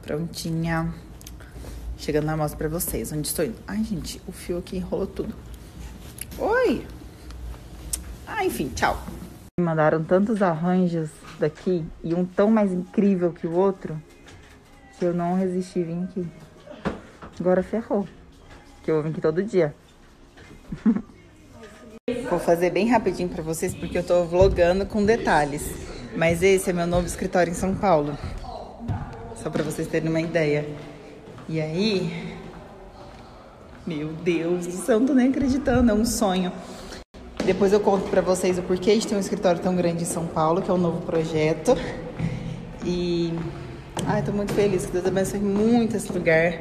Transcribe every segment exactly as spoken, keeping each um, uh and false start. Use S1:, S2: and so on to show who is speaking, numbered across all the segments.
S1: Prontinha. Chegando na mostra pra vocês. Onde estou indo? Ai, gente, o fio aqui enrolou tudo. Oi! Ah, enfim, tchau. Me mandaram tantos arranjos daqui e um tão mais incrível que o outro que eu não resisti em vir aqui. Agora ferrou. Que eu vou vir aqui todo dia. Vou fazer bem rapidinho pra vocês porque eu tô vlogando com detalhes. Mas esse é meu novo escritório em São Paulo. Só pra vocês terem uma ideia. E aí... Meu Deus do céu, não tô nem acreditando, é um sonho. Depois eu conto pra vocês o porquê de ter um escritório tão grande em São Paulo, que é um novo projeto. E... Ai, tô muito feliz, que Deus abençoe muito esse lugar.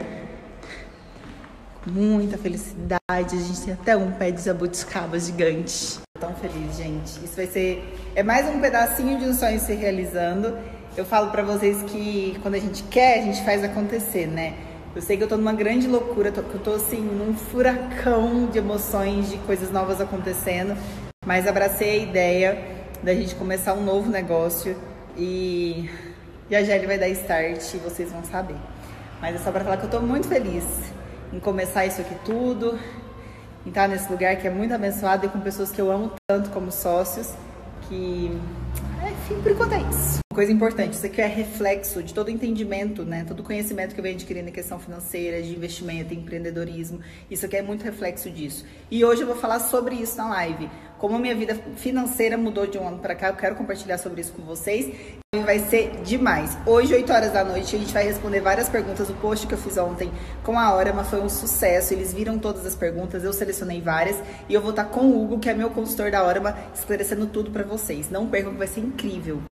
S1: Muita felicidade, a gente tem até um pé de jabuticaba gigante. Tô tão feliz, gente. Isso vai ser... É mais um pedacinho de um sonho se realizando. Eu falo pra vocês que quando a gente quer, a gente faz acontecer, né? Eu sei que eu tô numa grande loucura, tô, eu tô assim, num furacão de emoções, de coisas novas acontecendo. Mas abracei a ideia da gente começar um novo negócio e já já ele vai dar start e vocês vão saber. Mas é só pra falar que eu tô muito feliz em começar isso aqui tudo, em estar nesse lugar que é muito abençoado e com pessoas que eu amo tanto como sócios, que... Enfim, por enquanto é isso. Uma coisa importante, isso aqui é reflexo de todo o entendimento, né? Todo o conhecimento que eu venho adquirindo em questão financeira, de investimento, empreendedorismo. Isso aqui é muito reflexo disso. E hoje eu vou falar sobre isso na live. Como a minha vida financeira mudou de um ano pra cá, eu quero compartilhar sobre isso com vocês. E vai ser demais. Hoje, oito horas da noite, a gente vai responder várias perguntas. O post que eu fiz ontem com a Orama foi um sucesso. Eles viram todas as perguntas, eu selecionei várias. E eu vou estar com o Hugo, que é meu consultor da Orama, esclarecendo tudo pra vocês. Não percam que vai ser incrível.